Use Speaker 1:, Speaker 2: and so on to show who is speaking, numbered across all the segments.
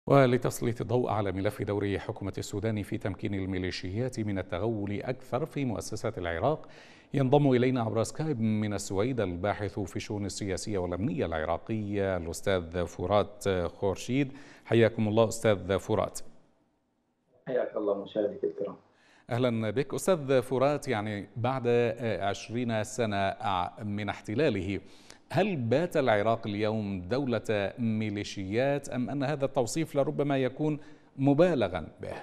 Speaker 1: ولتسليط الضوء على ملف دور حكومة السودان في تمكين الميليشيات من التغول أكثر في مؤسسات العراق، ينضم إلينا عبر سكايب من السويد الباحث في الشؤون السياسية والأمنية العراقية الأستاذ فرات خورشيد. حياكم الله أستاذ فرات.
Speaker 2: حياك الله مشاهديك الكرام.
Speaker 1: أهلا بك أستاذ فرات. بعد 20 سنة من احتلاله، هل بات العراق اليوم دولة ميليشيات أم أن هذا التوصيف لربما يكون مبالغا به؟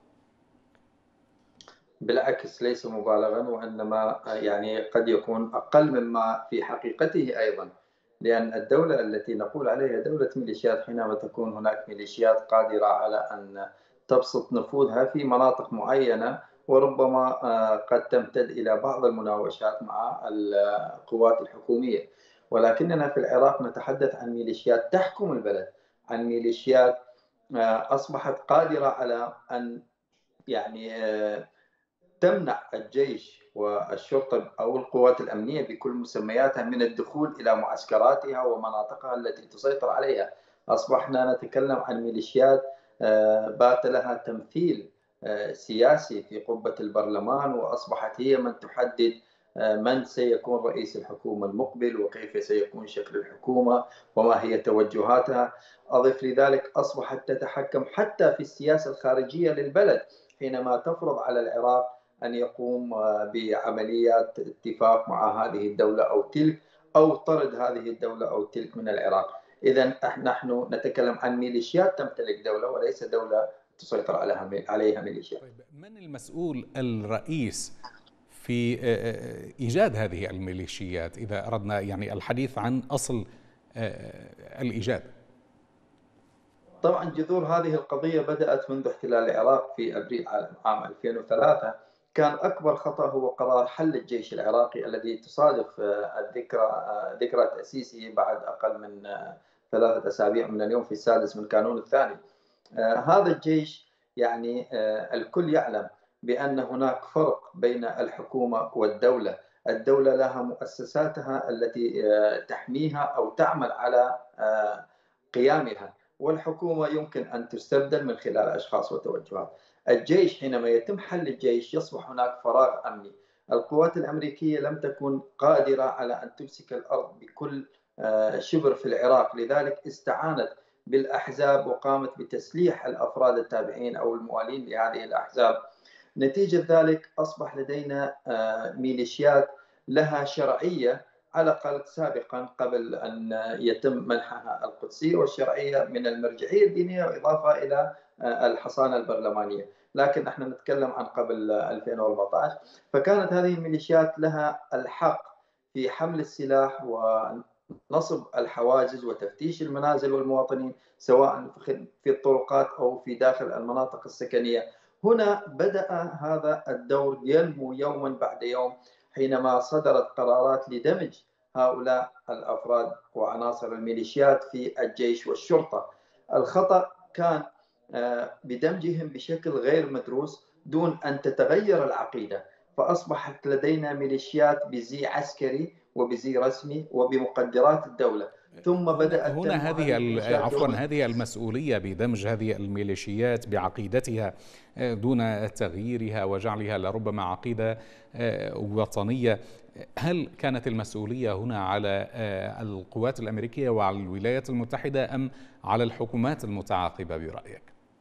Speaker 2: بالعكس ليس مبالغا، وإنما قد يكون أقل مما في حقيقته أيضا، لأن الدولة التي نقول عليها دولة ميليشيات حينما تكون هناك ميليشيات قادرة على أن تبسط نفوذها في مناطق معينة، وربما قد تمتد إلى بعض المناوشات مع القوات الحكومية. ولكننا في العراق نتحدث عن ميليشيات تحكم البلد، عن ميليشيات أصبحت قادرة على أن يعني تمنع الجيش والشرطة أو القوات الأمنية بكل مسمياتها من الدخول إلى معسكراتها ومناطقها التي تسيطر عليها. أصبحنا نتكلم عن ميليشيات بات لها تمثيل سياسي في قبة البرلمان، وأصبحت هي من تحدد من سيكون رئيس الحكومة المقبل وكيف سيكون شكل الحكومة وما هي توجهاتها. أضف لذلك أصبحت تتحكم حتى في السياسة الخارجية للبلد، حينما تفرض على العراق أن يقوم بعمليات اتفاق مع هذه الدولة أو تلك، أو طرد هذه الدولة أو تلك من العراق. إذا نحن نتكلم عن ميليشيات تمتلك دولة وليس دولة تسيطر عليها ميليشيات.
Speaker 1: طيب، من المسؤول الرئيس في إيجاد هذه الميليشيات إذا أردنا الحديث عن أصل الإيجاد؟
Speaker 2: طبعا جذور هذه القضية بدأت منذ احتلال العراق في أبريل عام 2003. كان أكبر خطأ هو قرار حل الجيش العراقي الذي تصادف ذكرى تأسيسه بعد أقل من 3 أسابيع من اليوم في السادس من كانون الثاني. هذا الجيش الكل يعلم بأن هناك فرق بين الحكومة والدولة. الدولة لها مؤسساتها التي تحميها أو تعمل على قيامها، والحكومة يمكن أن تستبدل من خلال أشخاص وتوجهات. الجيش حينما يتم حل الجيش يصبح هناك فراغ أمني. القوات الأمريكية لم تكن قادرة على أن تمسك الأرض بكل شبر في العراق، لذلك استعانت بالأحزاب وقامت بتسليح الأفراد التابعين أو الموالين لهذه الأحزاب. نتيجة ذلك أصبح لدينا ميليشيات لها شرعية، على الأقل سابقا قبل أن يتم منحها القدسية والشرعية من المرجعية الدينية، وإضافة إلى الحصانة البرلمانية. لكن نحن نتكلم عن قبل 2014. فكانت هذه الميليشيات لها الحق في حمل السلاح ونصب الحواجز وتفتيش المنازل والمواطنين، سواء في الطرقات أو في داخل المناطق السكنية. هنا بدأ هذا الدور ينمو يوما بعد يوم، حينما صدرت قرارات لدمج هؤلاء الأفراد وعناصر الميليشيات في الجيش والشرطة. الخطأ كان بدمجهم بشكل غير مدروس دون أن تتغير العقيدة، فأصبحت لدينا ميليشيات بزي عسكري وبزي رسمي وبمقدرات الدولة. ثم بدأت
Speaker 1: هنا
Speaker 2: تنمو هذه الميليشيات
Speaker 1: هذه المسؤولية بدمج هذه الميليشيات بعقيدتها دون تغييرها وجعلها لربما عقيدة وطنية. هل كانت المسؤولية هنا على القوات الأمريكية وعلى الولايات المتحدة أم على الحكومات المتعاقبة برأيك؟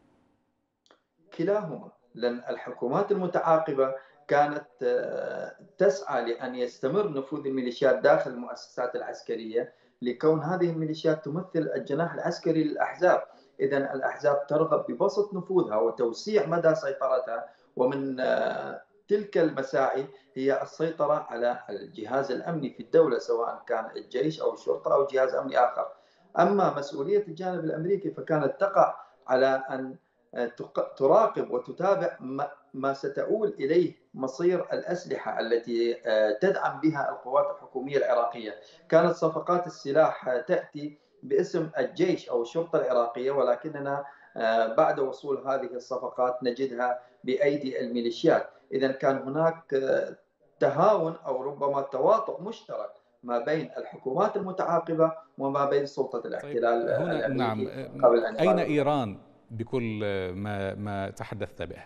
Speaker 2: كلاهما، لأن الحكومات المتعاقبة كانت تسعى لأن يستمر نفوذ الميليشيات داخل المؤسسات العسكرية، لكون هذه الميليشيات تمثل الجناح العسكري للأحزاب. إذن الأحزاب ترغب ببسط نفوذها وتوسيع مدى سيطرتها، ومن تلك المساعي هي السيطرة على الجهاز الأمني في الدولة، سواء كان الجيش أو الشرطة أو جهاز أمني آخر. أما مسؤولية الجانب الأمريكي فكانت تقع على أن تراقب وتتابع ما ستؤول إليه مصير الأسلحة التي تدعم بها القوات الحكومية العراقية. كانت صفقات السلاح تأتي باسم الجيش أو الشرطة العراقية، ولكننا بعد وصول هذه الصفقات نجدها بأيدي الميليشيات. إذا كان هناك تهاون أو ربما تواطؤ مشترك ما بين الحكومات المتعاقبة وما بين سلطة
Speaker 1: طيب،
Speaker 2: الاحتلال
Speaker 1: هنا نعم،
Speaker 2: الأمريكي قبل أن
Speaker 1: أين
Speaker 2: يغادر.
Speaker 1: إيران بكل ما تحدثت به؟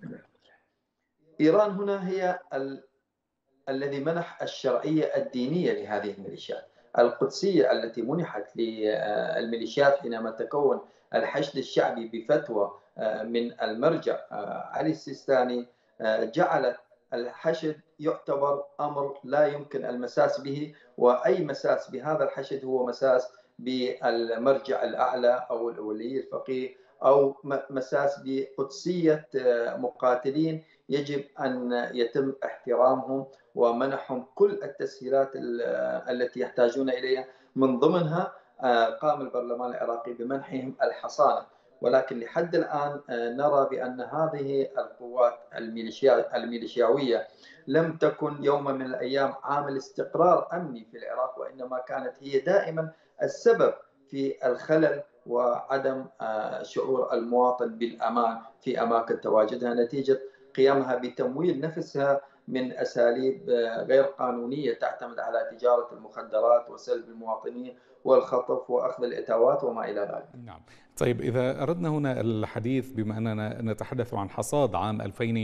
Speaker 2: إيران هنا هي الذي منح الشرعية الدينية لهذه الميليشيات. القدسية التي منحت للميليشيات حينما تكون الحشد الشعبي بفتوى من المرجع علي السيستاني جعلت الحشد يعتبر أمر لا يمكن المساس به، وأي مساس بهذا الحشد هو مساس بالمرجع الأعلى أو الولي الفقيه، أو مساس بقدسية مقاتلين يجب أن يتم احترامهم ومنحهم كل التسهيلات التي يحتاجون إليها. من ضمنها قام البرلمان العراقي بمنحهم الحصانة، ولكن لحد الآن نرى بأن هذه القوات الميليشياوية لم تكن يوم من الأيام عامل استقرار أمني في العراق، وإنما كانت هي دائما السبب في الخلل وعدم شعور المواطن بالأمان في أماكن تواجدها، نتيجة قيامها بتمويل نفسها من أساليب غير قانونية تعتمد على تجارة المخدرات وسلب المواطنين والخطف وأخذ الإتاوات وما إلى ذلك.
Speaker 1: نعم. طيب، إذا أردنا هنا الحديث بما أننا نتحدث عن حصاد عام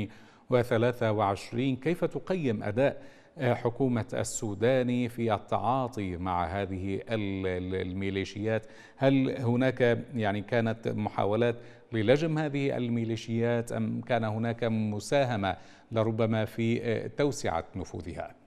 Speaker 1: 2023، كيف تقيم أداء حكومة السودان في التعاطي مع هذه الميليشيات؟ هل هناك كانت محاولات للجم هذه الميليشيات، أم كان هناك مساهمة لربما في توسعة نفوذها؟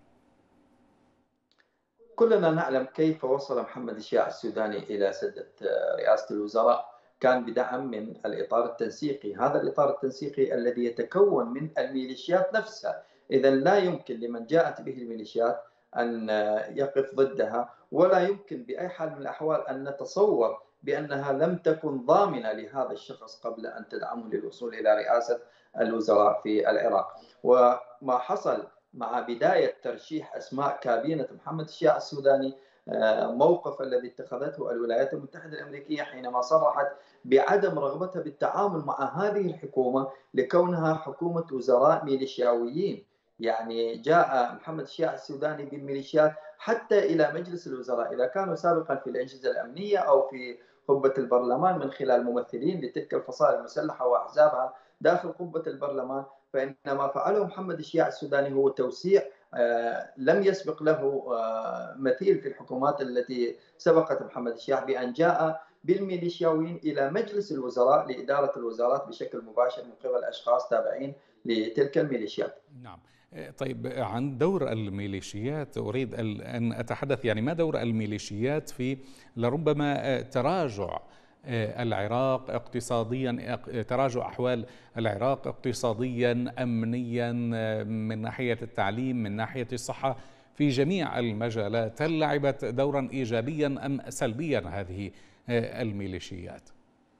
Speaker 2: كلنا نعلم كيف وصل محمد الشياع السوداني إلى سدة رئاسة الوزراء. كان بدعم من الإطار التنسيقي، هذا الإطار التنسيقي الذي يتكون من الميليشيات نفسها. إذا لا يمكن لمن جاءت به الميليشيات أن يقف ضدها، ولا يمكن بأي حال من الأحوال أن نتصور بأنها لم تكن ضامنة لهذا الشخص قبل أن تدعمه للوصول إلى رئاسة الوزراء في العراق. وما حصل مع بداية ترشيح أسماء كابينة محمد الشياع السوداني، موقف الذي اتخذته الولايات المتحدة الأمريكية حينما صرحت بعدم رغبتها بالتعامل مع هذه الحكومة لكونها حكومة وزراء ميليشياويين. يعني جاء محمد الشياع السوداني بالميليشيات حتى إلى مجلس الوزراء، إذا كانوا سابقا في الأجهزة الأمنية أو في قبة البرلمان من خلال ممثلين لتلك الفصائل المسلحة وأحزابها داخل قبة البرلمان، فإن ما فعله محمد الشياع السوداني هو توسيع لم يسبق له مثيل في الحكومات التي سبقت محمد الشياع، بأن جاء بالميليشياويين إلى مجلس الوزراء لإدارة الوزارات بشكل مباشر من قبل أشخاص تابعين لتلك الميليشيات.
Speaker 1: نعم. طيب، عن دور الميليشيات أريد أن أتحدث، ما دور الميليشيات في لربما تراجع العراق اقتصاديا، تراجع أحوال العراق اقتصاديا، أمنيا، من ناحية التعليم، من ناحية الصحة، في جميع المجالات؟ هل لعبت دورا إيجابيا أم سلبيا هذه الميليشيات؟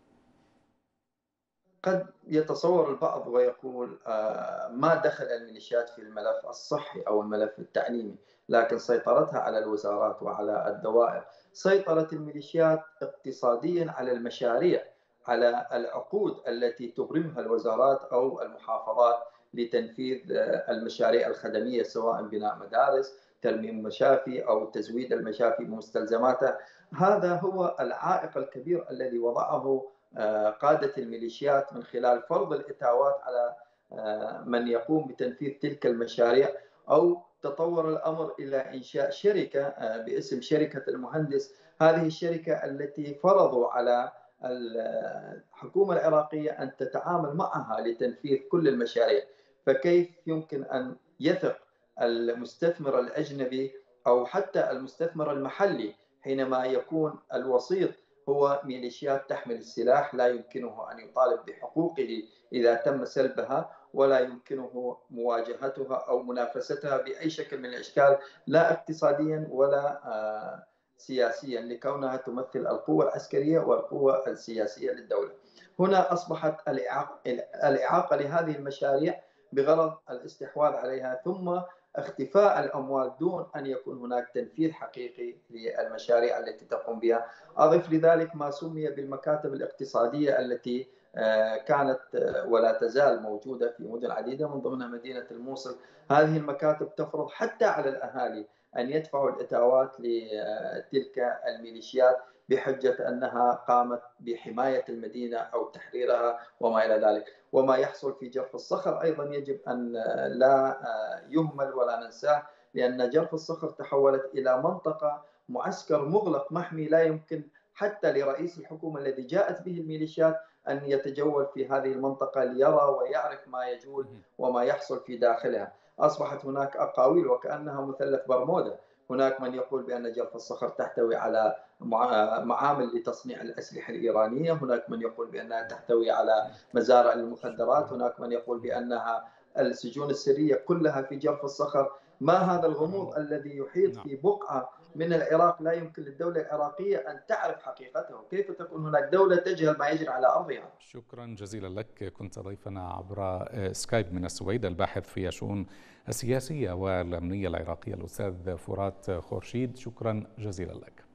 Speaker 2: قد يتصور البعض ويقول ما دخل الميليشيات في الملف الصحي أو الملف التعليمي، لكن سيطرتها على الوزارات وعلى الدوائر. سيطرت الميليشيات اقتصاديا على المشاريع، على العقود التي تبرمها الوزارات أو المحافظات لتنفيذ المشاريع الخدمية، سواء بناء مدارس، ترميم مشافي، أو تزويد المشافي بمستلزماتها. هذا هو العائق الكبير الذي وضعه قادة الميليشيات من خلال فرض الإتاوات على من يقوم بتنفيذ تلك المشاريع، أو تطور الأمر إلى إنشاء شركة باسم شركة المهندس. هذه الشركة التي فرضوا على الحكومة العراقية أن تتعامل معها لتنفيذ كل المشاريع. فكيف يمكن أن يثق المستثمر الأجنبي أو حتى المستثمر المحلي حينما يكون الوسيط هو ميليشيات تحمل السلاح؟ لا يمكنه أن يطالب بحقوقه إذا تم سلبها، ولا يمكنه مواجهتها أو منافستها بأي شكل من الأشكال، لا اقتصاديا ولا سياسيا، لكونها تمثل القوة العسكرية والقوة السياسية للدولة. هنا أصبحت الإعاقة لهذه المشاريع بغرض الاستحواذ عليها، ثم اختفاء الأموال دون أن يكون هناك تنفيذ حقيقي للمشاريع التي تقوم بها. أضف لذلك ما سمي بالمكاتب الاقتصادية التي كانت ولا تزال موجودة في مدن عديدة من ضمنها مدينة الموصل. هذه المكاتب تفرض حتى على الأهالي أن يدفعوا الإتاوات لتلك الميليشيات بحجة أنها قامت بحماية المدينة أو تحريرها وما إلى ذلك. وما يحصل في جرف الصخر أيضا يجب أن لا يهمل ولا ننساه، لأن جرف الصخر تحولت إلى منطقة معسكر مغلق محمي، لا يمكن حتى لرئيس الحكومة الذي جاءت به الميليشيات أن يتجول في هذه المنطقة ليرى ويعرف ما يجول وما يحصل في داخلها. أصبحت هناك أقاويل وكأنها مثلث برمودا، هناك من يقول بأن جرف الصخر تحتوي على معامل لتصنيع الأسلحة الإيرانية، هناك من يقول بأنها تحتوي على مزارع للمخدرات، هناك من يقول بأنها السجون السرية كلها في جرف الصخر. ما هذا الغموض الذي يحيط في بقعة من العراق لا يمكن للدولة العراقية أن تعرف حقيقته؟ كيف تكون هناك دولة تجهل ما يجري على أرضها؟
Speaker 1: شكرا جزيلا لك. كنت ضيفنا عبر سكايب من السويد الباحث في الشؤون السياسية والأمنية العراقية الأستاذ فرات خورشيد، شكرا جزيلا لك.